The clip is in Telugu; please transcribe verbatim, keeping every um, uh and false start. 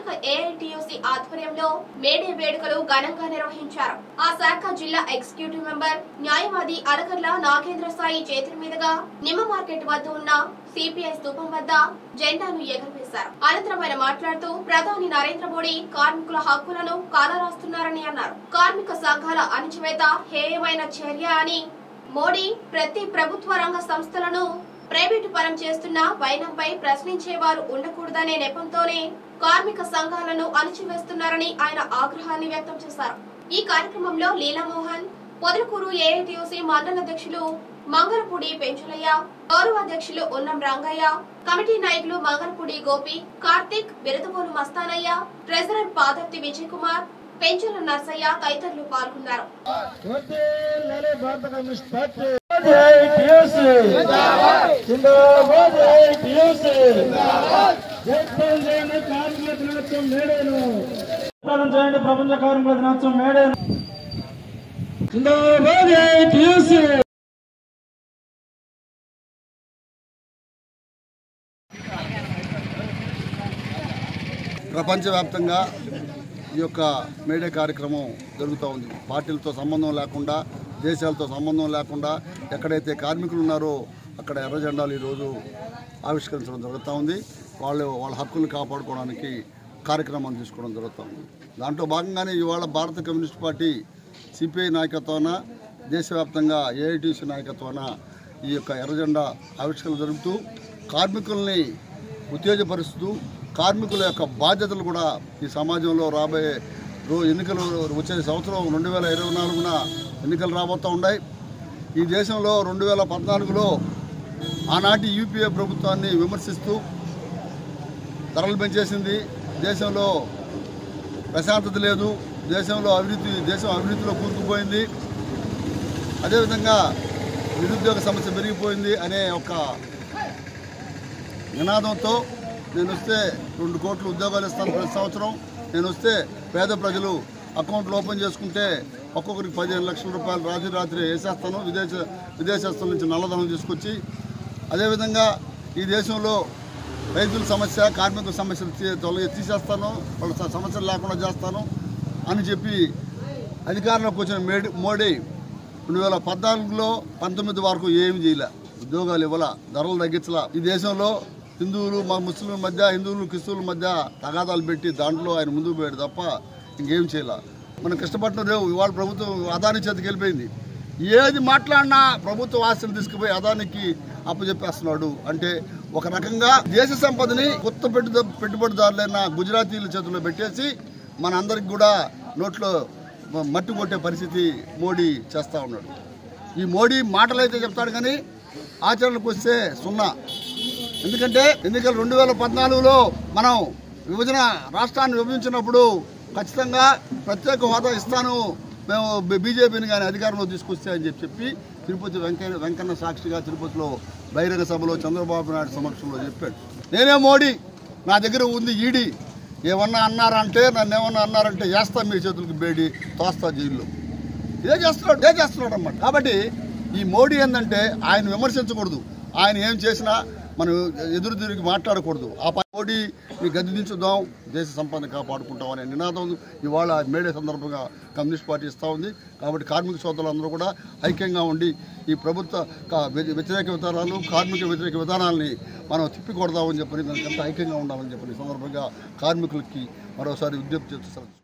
స్థానిక ఏఐటియుసి ఆధ్వర్యంలో మేడే వేడుకలు ఘనంగా నిర్వహించారు. ఆ శాఖ జిల్లా ఎగ్జిక్యూటివ్ మెంబర్ న్యాయవాది అరగర్ల నాగేంద్ర సాయి చేతుల మీదుగా నిమ్మ మార్కెట్ వద్ద ఉన్న సిపిఐ స్థూపం వద్ద జెండాను ఎగురవేశారు. అనంతరం ఆయన మాట్లాడుతూ ప్రధాని నరేంద్ర మోడీ కార్మికుల హక్కులను కాలరాస్తున్నారని అన్నారు. కార్మిక సంఘాల అణచివేత హేయమైన చర్య అని, మోడీ ప్రతి ప్రభుత్వ రంగ సంస్థలను ప్రైవేటు పరం చేస్తున్న వైనంపై ప్రశ్నించేవారు ఉండకూడదనే నెపంతోనే కార్మిక సంఘాలను అణచివేస్తున్నారని ఆయన ఆగ్రహాన్ని వ్యక్తం చేశారు. ఈ కార్యక్రమంలో లీలామోహన్, పొదలకూరు ఏఐటియుసి మండల అధ్యక్షులు మంగళపూడి పెంచులయ్య, గౌరవాధ్యక్షులు ఉన్నం రంగయ్య, కమిటీ నాయకులు మంగళపూడి గోపి, కార్తిక్, బిరదవోలు మస్తానయ్య, ట్రెజరర్ పాదర్తి విజయ్ కుమార్, పెంచుల నర్సయ్య తదితరులు పాల్గొన్నారు. ప్రపంచ కార్మికుల దినోత్సవం మేడేను. ప్రపంచవ్యాప్తంగా ఈ యొక్క మేడే కార్యక్రమం జరుగుతూ ఉంది. పార్టీలతో సంబంధం లేకుండా, దేశాలతో సంబంధం లేకుండా ఎక్కడైతే కార్మికులు ఉన్నారో అక్కడ ఎర్ర జెండాలు ఈరోజు ఆవిష్కరించడం జరుగుతూ ఉంది. వాళ్ళు వాళ్ళ హక్కులను కాపాడుకోవడానికి కార్యక్రమం తీసుకోవడం జరుగుతూ ఉంది. దాంట్లో భాగంగానే ఇవాళ భారత కమ్యూనిస్ట్ పార్టీ సిపిఐ నాయకత్వాన, దేశవ్యాప్తంగా ఏఐటిసి నాయకత్వాన ఈ యొక్క ఎర్ర జెండా ఆవిష్కరణ జరుగుతూ కార్మికుల్ని ఉత్తేజపరుస్తూ, కార్మికుల యొక్క బాధ్యతలు కూడా ఈ సమాజంలో రాబోయే రో ఎన్నికలు వచ్చే సంవత్సరం రెండు వేల ఇరవై నాలుగున ఎన్నికలు రాబోతూ ఉన్నాయి. ఈ దేశంలో రెండు వేల పద్నాలుగులో ఆనాటి యూపీఏ ప్రభుత్వాన్ని విమర్శిస్తూ ధరలు పెంచేసింది. దేశంలో ప్రశాంతత లేదు, దేశంలో అవినీతి దేశం అవినీతిలో కూరుకుపోయింది, అదేవిధంగా నిరుద్యోగ సమస్య పెరిగిపోయింది అనే ఒక నినాదంతో నేను వస్తే రెండు కోట్ల ఉద్యోగాలు ఇస్తాను ప్రతి సంవత్సరం, నేను వస్తే పేద ప్రజలు అకౌంట్లు ఓపెన్ చేసుకుంటే ఒక్కొక్కరికి పదిహేను లక్షల రూపాయలు రాత్రి రాత్రి వేసేస్తాను, విదేశ విదేశస్తుల నుంచి నల్లధనం తీసుకొచ్చి, అదేవిధంగా ఈ దేశంలో రైతుల సమస్య, కార్మికుల సమస్యలు తొలగి తీసేస్తాను, వాళ్ళ సమస్యలు లేకుండా చేస్తాను అని చెప్పి అధికారంలోకి వచ్చిన మేడి మోడీ రెండు వేల పద్నాలుగులో పంతొమ్మిది వరకు ఏమి చేయలే, ఉద్యోగాలు ఇవ్వాల, ధరలు తగ్గించాల. ఈ దేశంలో హిందువులు మా ముస్లింల మధ్య, హిందువులు క్రిస్తువుల మధ్య తగాదాలు పెట్టి దాంట్లో ఆయన ముందుకు పోయాడు తప్ప ఇంకేం చేయాల. మనం కష్టపడిన రేవు ఇవాళ ప్రభుత్వం అదాని చేతికి వెళ్ళిపోయింది. ఏది మాట్లాడినా ప్రభుత్వ ఆస్తులు తీసుకుపోయి అదానికి అప్పచెప్పేస్తున్నాడు. అంటే ఒక రకంగా దేశ సంపదని కొత్త పెట్టు పెట్టుబడిదారులైన గుజరాతీల చేతుల్లో పెట్టేసి మన అందరికి కూడా నోట్లో మట్టి కొట్టే పరిస్థితి మోడీ చేస్తూ ఉన్నాడు. ఈ మోడీ మాటలు అయితే చెప్తాడు కానీ ఆచరణకు వస్తే సున్నా. ఎందుకంటే ఎన్నికలు రెండు వేల పద్నాలుగులో మనం విభజన రాష్ట్రాన్ని విభజించినప్పుడు ఖచ్చితంగా ప్రత్యేక హోదా ఇస్తాను మేము బీజేపీని కానీ అధికారంలో తీసుకొస్తే అని చెప్పి చెప్పి తిరుపతి వెంకయ్య వెంకన్న సాక్షిగా తిరుపతిలో బహిరంగ సభలో చంద్రబాబు నాయుడు సమక్షంలో చెప్పాడు, నేనే మోడీ, నా దగ్గర ఉంది ఈడీ, ఏమన్నా అన్నారంటే నన్ను ఏమన్నా అన్నారంటే వేస్తా మీ చేతులకు బేడి తోస్తా జైల్లో. ఇదే చేస్తున్నాడు ఇదే చేస్తున్నాడు అన్నమాట. కాబట్టి ఈ మోడీ ఏంటంటే ఆయన విమర్శించకూడదు, ఆయన ఏం చేసినా మనం ఎదురు తిరిగి మాట్లాడకూడదు. ఆ మోడీ మీ గద్దె దించుదాం, దేశ సంపద కాపాడుకుంటాం అనే నినాదం ఇవాళ మేడే సందర్భంగా కమ్యూనిస్ట్ పార్టీ ఇస్తూ ఉంది. కాబట్టి కార్మిక సోదరులందరూ కూడా ఐక్యంగా ఉండి ఈ ప్రభుత్వ వ్యతిరేక విధానాలు, కార్మిక వ్యతిరేక విధానాలని మనం తిప్పికొడదామని చెప్పని దానికంతా ఐక్యంగా ఉండాలని చెప్పని సందర్భంగా కార్మికులకి మరోసారి విజ్ఞప్తి చేస్తున్నారు.